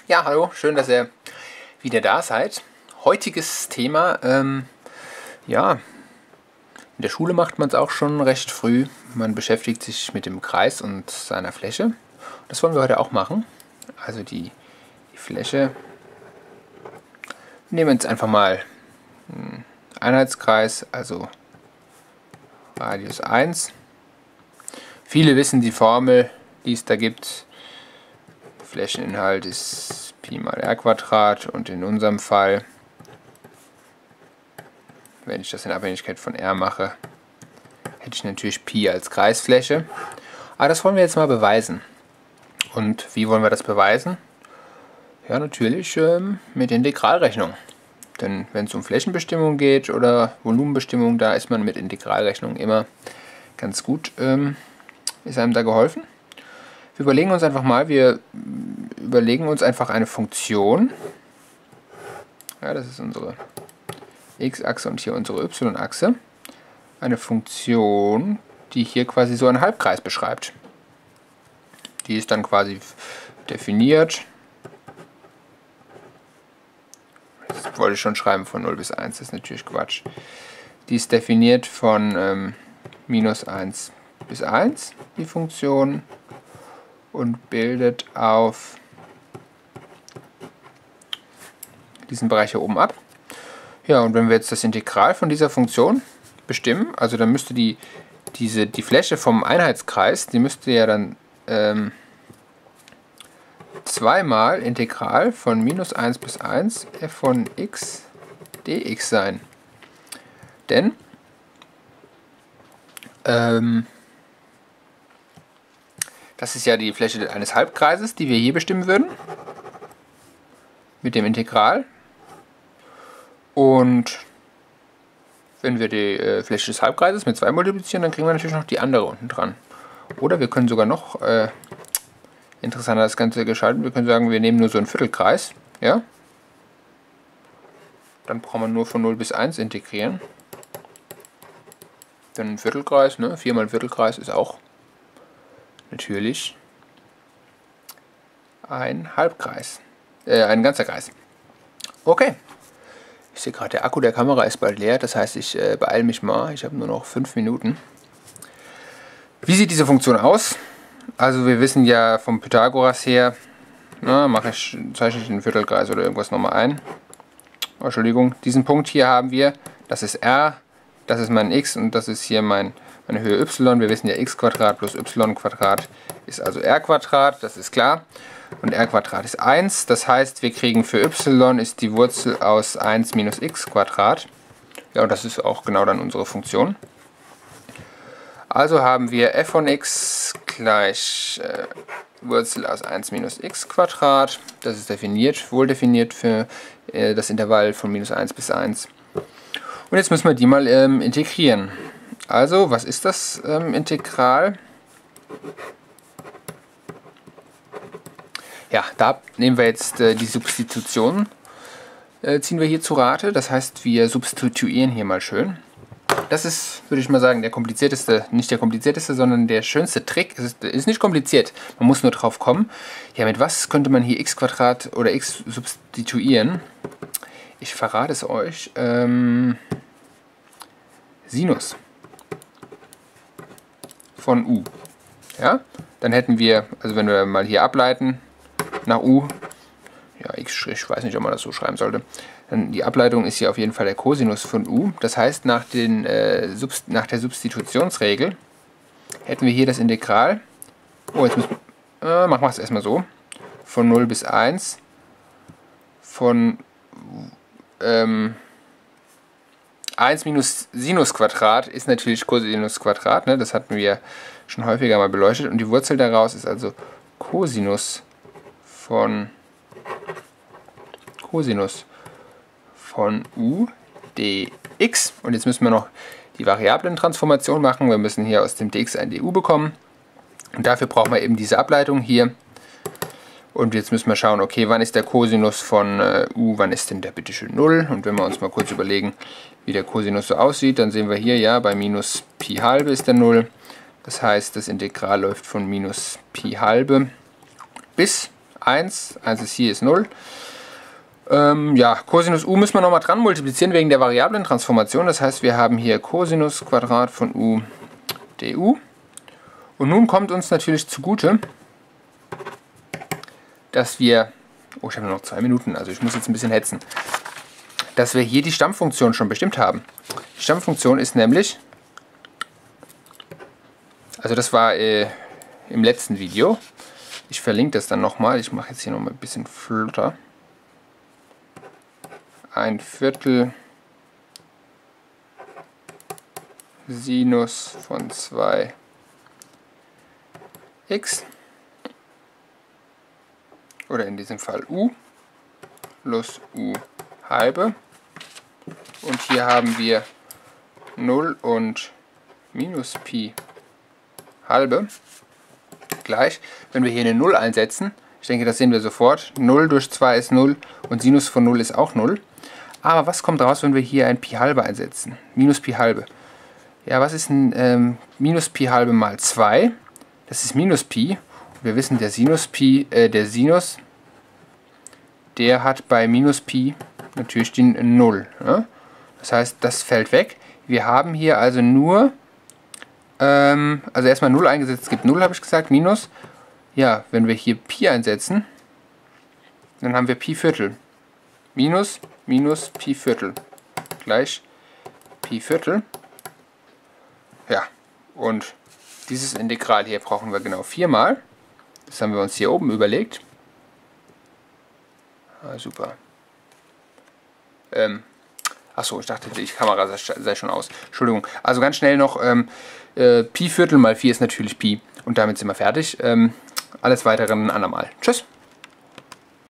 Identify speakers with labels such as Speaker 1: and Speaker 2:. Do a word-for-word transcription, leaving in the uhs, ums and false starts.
Speaker 1: Ja, hallo, schön, dass ihr wieder da seid. Heutiges Thema, ähm, ja, in der Schule macht man es auch schon recht früh. Man beschäftigt sich mit dem Kreis und seiner Fläche. Das wollen wir heute auch machen. Also die, die Fläche. Nehmen wir jetzt einfach mal einen Einheitskreis, also Radius eins. Viele wissen die Formel, die es da gibt. Flächeninhalt ist Pi mal r Quadrat und in unserem Fall, wenn ich das in Abhängigkeit von r mache, hätte ich natürlich Pi als Kreisfläche. Aber das wollen wir jetzt mal beweisen. Und wie wollen wir das beweisen? Ja, natürlich ähm, mit Integralrechnung. Denn wenn es um Flächenbestimmung geht oder Volumenbestimmung, da ist man mit Integralrechnung immer ganz gut, ähm, ist einem da geholfen. Wir überlegen uns einfach mal, wir überlegen uns einfach eine Funktion. Ja, das ist unsere x-Achse und hier unsere y-Achse. Eine Funktion, die hier quasi so einen Halbkreis beschreibt. Die ist dann quasi definiert. Das wollte ich schon schreiben von null bis eins, das ist natürlich Quatsch. Die ist definiert von ähm, minus eins bis eins, die Funktion. Und bildet auf diesen Bereich hier oben ab. Ja, und wenn wir jetzt das Integral von dieser Funktion bestimmen, also dann müsste die, diese, die Fläche vom Einheitskreis, die müsste ja dann ähm, zweimal Integral von minus eins bis eins f von x dx sein. Denn ähm, das ist ja die Fläche eines Halbkreises, die wir hier bestimmen würden. Mit dem Integral. Und wenn wir die äh, Fläche des Halbkreises mit zwei multiplizieren, dann kriegen wir natürlich noch die andere unten dran. Oder wir können sogar noch äh, interessanter das Ganze gestalten. Wir können sagen, wir nehmen nur so einen Viertelkreis. Ja? Dann brauchen wir nur von null bis eins integrieren. Dann ein Viertelkreis, ne? vier mal ein Viertelkreis ist auch natürlich ein Halbkreis, äh, ein ganzer Kreis. Okay, ich sehe gerade, der Akku der Kamera ist bald leer, das heißt, ich äh, beeile mich mal, ich habe nur noch fünf Minuten. Wie sieht diese Funktion aus? Also wir wissen ja vom Pythagoras her, na, mache ich, zeichne ich den Viertelkreis oder irgendwas nochmal ein. Oh, Entschuldigung, diesen Punkt hier haben wir, das ist r, das ist mein x und das ist hier mein meine Höhe y. Wir wissen ja, x Quadrat plus y Quadrat ist also r Quadrat, das ist klar. Und r Quadrat ist eins, das heißt, wir kriegen für y ist die Wurzel aus eins minus x Quadrat. Ja, und das ist auch genau dann unsere Funktion. Also haben wir f von x gleich äh, Wurzel aus eins minus x Quadrat. Das ist definiert, wohl definiert für äh, das Intervall von minus eins bis eins. Und jetzt müssen wir die mal ähm, integrieren. Also, was ist das ähm, Integral? Ja, da nehmen wir jetzt äh, die Substitution, äh, ziehen wir hier zu Rate. Das heißt, wir substituieren hier mal schön. Das ist, würde ich mal sagen, der komplizierteste, nicht der komplizierteste, sondern der schönste Trick. Es ist, ist nicht kompliziert, man muss nur drauf kommen. Ja, mit was könnte man hier x Quadrat oder x substituieren? Ich verrate es euch. Ähm, Sinus von u. Ja, dann hätten wir, also wenn wir mal hier ableiten nach u, ja, x', ich weiß nicht, ob man das so schreiben sollte, dann die Ableitung ist hier auf jeden Fall der Cosinus von u. Das heißt, nach, den, äh, nach der Substitutionsregel hätten wir hier das Integral, oh, jetzt müssen wir, äh, machen wir es erstmal so, von null bis eins von ähm, eins minus Sinus Quadrat ist natürlich Cosinus Quadrat, ne? Das hatten wir schon häufiger mal beleuchtet. Und die Wurzel daraus ist also Cosinus von Cosinus von u dx. Und jetzt müssen wir noch die Variablentransformation machen. Wir müssen hier aus dem dx ein du bekommen. Und dafür brauchen wir eben diese Ableitung hier. Und jetzt müssen wir schauen, okay, wann ist der Cosinus von äh, u, wann ist denn der bitteschön null? Und wenn wir uns mal kurz überlegen, wie der Cosinus so aussieht, dann sehen wir hier, ja, bei minus Pi halbe ist der null. Das heißt, das Integral läuft von minus Pi halbe bis eins, eins ist hier, ist null. Ähm, ja, Cosinus u müssen wir nochmal dran multiplizieren wegen der Variablentransformation. Das heißt, wir haben hier Cosinus Quadrat von u du. Und nun kommt uns natürlich zugute, dass wir, oh, ich habe nur noch zwei Minuten, also ich muss jetzt ein bisschen hetzen, dass wir hier die Stammfunktion schon bestimmt haben. Die Stammfunktion ist nämlich, also das war äh, im letzten Video, ich verlinke das dann nochmal, ich mache jetzt hier nochmal ein bisschen flotter. Ein Viertel Sinus von zwei x oder in diesem Fall u plus u halbe, und hier haben wir null und minus Pi halbe gleich, wenn wir hier eine null einsetzen, ich denke, das sehen wir sofort, null durch zwei ist null und Sinus von null ist auch null. Aber was kommt raus, wenn wir hier ein Pi halbe einsetzen? Minus Pi halbe. Ja, was ist ein ähm, Minus Pi halbe mal zwei? Das ist Minus Pi. Wir wissen, der Sinus Pi, äh, der Sinus, der hat bei Minus Pi natürlich die null. Ne? Das heißt, das fällt weg. Wir haben hier also nur, ähm, also erstmal null eingesetzt, es gibt null, habe ich gesagt, minus. Ja, wenn wir hier Pi einsetzen, dann haben wir Pi Viertel. Minus, minus Pi Viertel gleich Pi Viertel. Ja, und dieses Integral hier brauchen wir genau viermal. Das haben wir uns hier oben überlegt. Ah, super. Ähm, achso, ich dachte, die Kamera sei, sei schon aus. Entschuldigung. Also ganz schnell noch, ähm, äh, Pi Viertel mal vier ist natürlich Pi. Und damit sind wir fertig. Ähm, alles weitere ein andermal. Tschüss.